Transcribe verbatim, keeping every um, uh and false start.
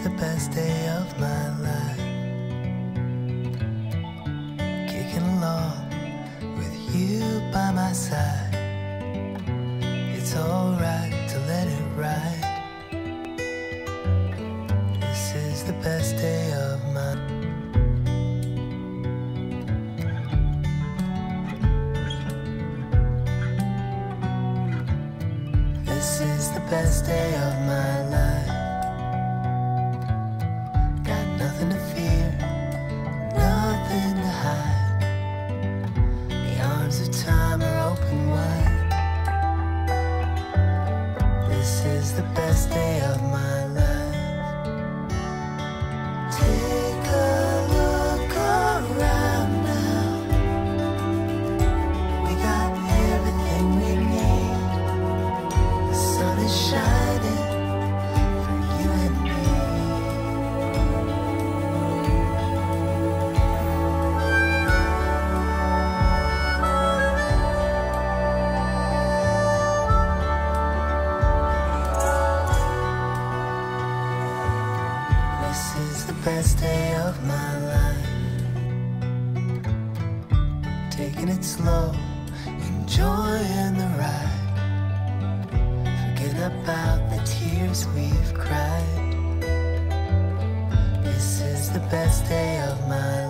the best day of my life. Kicking along with you by my side. It's alright to let it ride. This is the best day of my life. This is the best day of my life. Got nothing to fear, nothing to hide. The arms of time are open wide. This is the best day of my life. Take a look around now. We got everything we need. The sun is shining for you and me. This is the best day of my life. Taking it slow, enjoying the ride. Forget about the tears we've cried. This is the best day of my life.